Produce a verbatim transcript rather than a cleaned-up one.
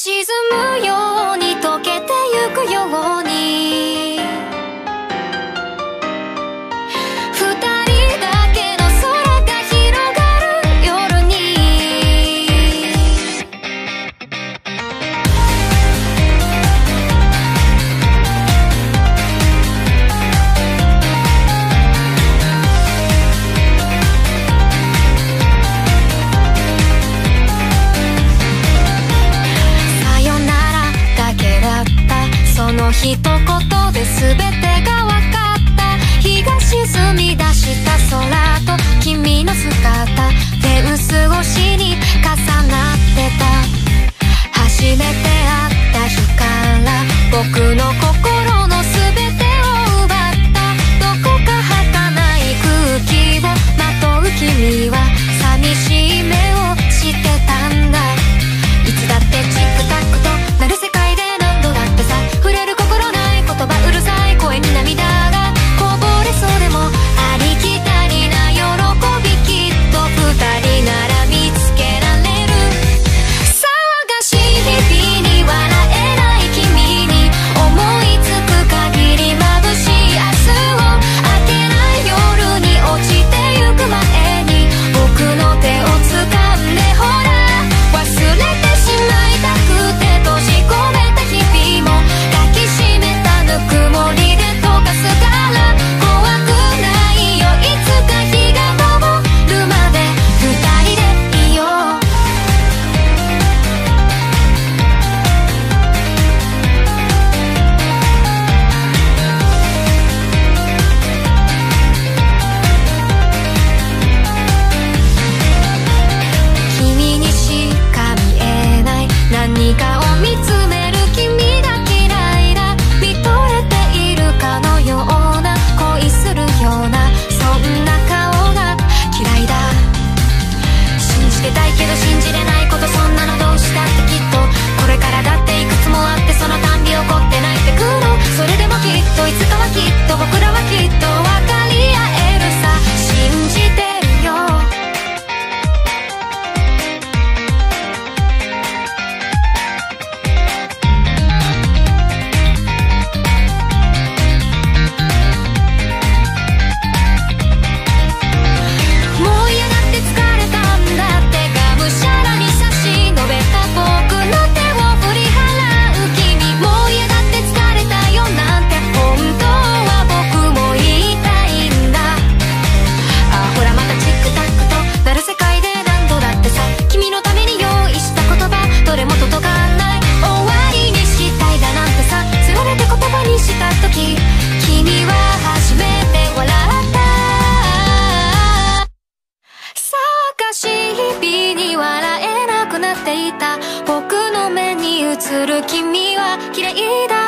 沈むように溶けてゆくように二人だけの空が広がる夜にさよならだけだったその一言で全てが分かった日が沈み出した空と君の姿フェンス越しに重なってた初めて会った日から僕の心の全てを奪ったどこか儚い空気をまとう君は寂しい目をしてたんだいつだってチックタックとなる世界で何度だってさ触れる心ない言葉うるさい声に涙がこぼれそうでもありきたりな喜びきっと二人なら見つけられる騒がしい日々に笑えない君に思いつく限り眩しい明日を明けない夜に落ちてゆく前に僕の手を掴んでほら忘れてしまいたくて閉じ込めた日々も抱きしめたぬくもりで溶かすから怖くないよいつか日が昇るまで二人でいよう君にしか見えない何かを見つめる君が嫌いだ見とれているかのような恋するようなそんな顔が嫌いだ信じてたいけど信じれないことそんなのどうしたってきっとこれからだっていくつもあってそのたんび起こって泣いてくるそれでもきっといつかはきっと僕らはきっと分かり合えるさ信じてるよもう嫌だって疲れたんだってがむしゃらに差し伸べた僕の手を振り払う君もう嫌だって疲れたよなんて本当は僕も言いたいんだあほらまたチックタックとなる世界で何度だってさ君のために用意した言葉どれも届かない終わりにしたいだなんてさつられて言葉にした時君は初めて笑った騒がしい日々に笑えなくなっていた僕の目に映る君は嫌いだ